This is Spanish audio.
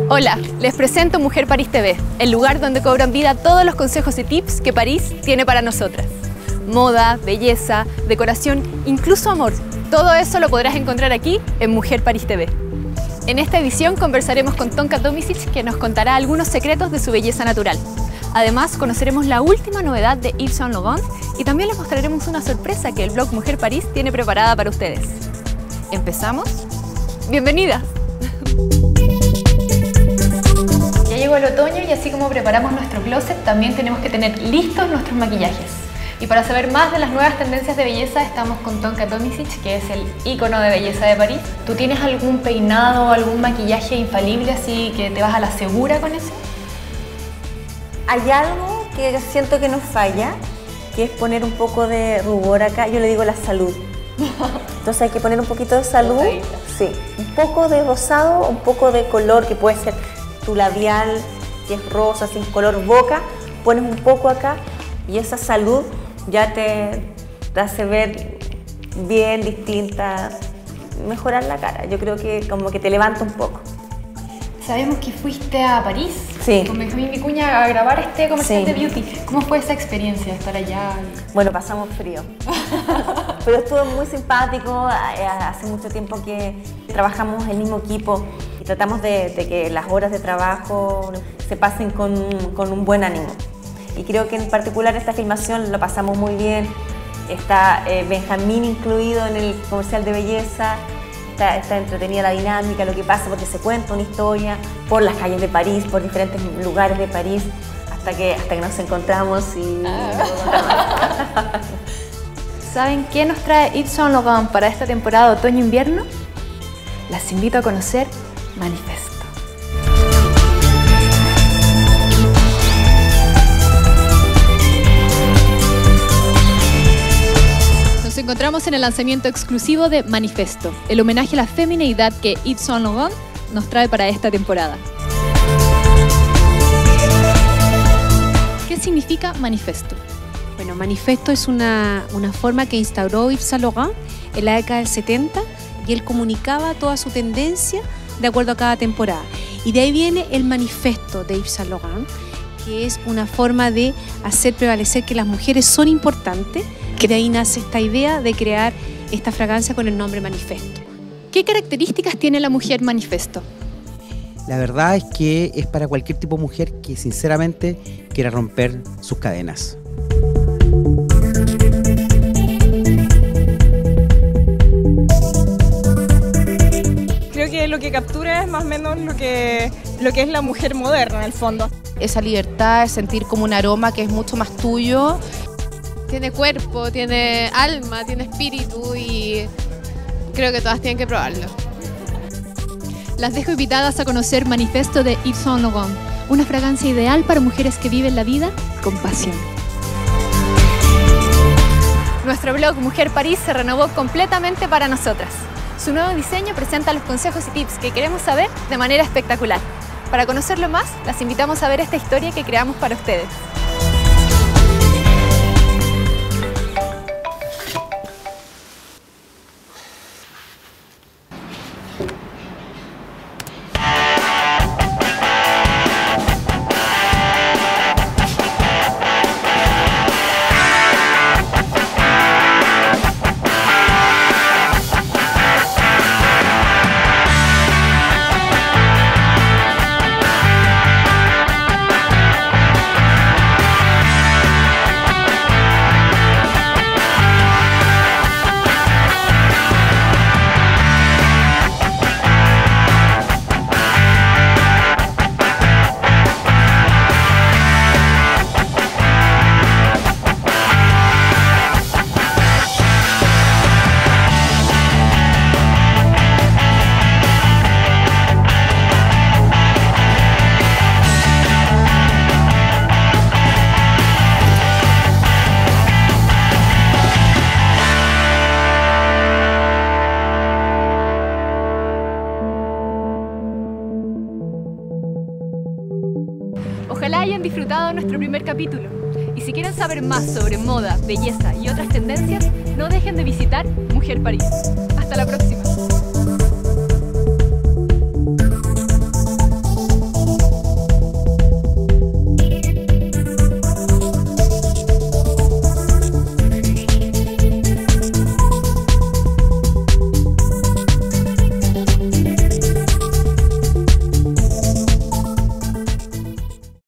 Hola, les presento Mujer París TV, el lugar donde cobran vida todos los consejos y tips que París tiene para nosotras. Moda, belleza, decoración, incluso amor. Todo eso lo podrás encontrar aquí en Mujer París TV. En esta edición conversaremos con Tonka Tomisic, que nos contará algunos secretos de su belleza natural. Además, conoceremos la última novedad de Yves Saint Laurent y también les mostraremos una sorpresa que el blog Mujer París tiene preparada para ustedes. ¿Empezamos? ¡Bienvenidas! Ya llegó el otoño y así como preparamos nuestro closet, también tenemos que tener listos nuestros maquillajes. Y para saber más de las nuevas tendencias de belleza, estamos con Tonka Tomisic, que es el ícono de belleza de París. ¿Tú tienes algún peinado o algún maquillaje infalible, así que te vas a la segura con eso? Hay algo que yo siento que nos falla, que es poner un poco de rubor acá. Yo le digo la salud. Entonces hay que poner un poquito de salud. Sí, un poco de rosado, un poco de color, que puede ser tu labial, que es rosa, sin color boca. Pones un poco acá y esa salud ya te hace ver bien, distinta, mejorar la cara. Yo creo que como que te levanta un poco. Sabemos que fuiste a París con Benjamín Vicuña a grabar este comercial de beauty. ¿Cómo fue esa experiencia de estar allá? Bueno, pasamos frío, pero estuvo muy simpático. Hace mucho tiempo que trabajamos en el mismo equipo y tratamos de que las horas de trabajo se pasen con un buen ánimo. Y creo que en particular esta filmación lo pasamos muy bien. Está Benjamín incluido en el comercial de belleza. Está entretenida la dinámica, lo que pasa, porque se cuenta una historia por las calles de París, por diferentes lugares de París, hasta que nos encontramos y... ¿Saben qué nos trae Yves Saint Laurent para esta temporada de otoño-invierno? Las invito a conocer Manifesto. Nos encontramos en el lanzamiento exclusivo de Manifesto, el homenaje a la femineidad que Yves Saint Laurent nos trae para esta temporada. ¿Qué significa Manifesto? Bueno, Manifesto es una forma que instauró Yves Saint Laurent en la década del 70 y él comunicaba toda su tendencia de acuerdo a cada temporada. Y de ahí viene el Manifesto de Yves Saint Laurent, que es una forma de hacer prevalecer que las mujeres son importantes, que de ahí nace esta idea de crear esta fragancia con el nombre Manifesto. ¿Qué características tiene la mujer Manifesto? La verdad es que es para cualquier tipo de mujer que sinceramente quiera romper sus cadenas. Creo que lo que captura es más o menos lo que es la mujer moderna en el fondo. Esa libertad es sentir como un aroma que es mucho más tuyo. Tiene cuerpo, tiene alma, tiene espíritu y creo que todas tienen que probarlo. Las dejo invitadas a conocer Manifesto de Yves Saint Laurent, una fragancia ideal para mujeres que viven la vida con pasión. Nuestro blog Mujer París se renovó completamente para nosotras. Su nuevo diseño presenta los consejos y tips que queremos saber de manera espectacular. Para conocerlo más, las invitamos a ver esta historia que creamos para ustedes. Ojalá hayan disfrutado nuestro primer capítulo. Y si quieren saber más sobre moda, belleza y otras tendencias, no dejen de visitar Mujer París. Hasta la próxima.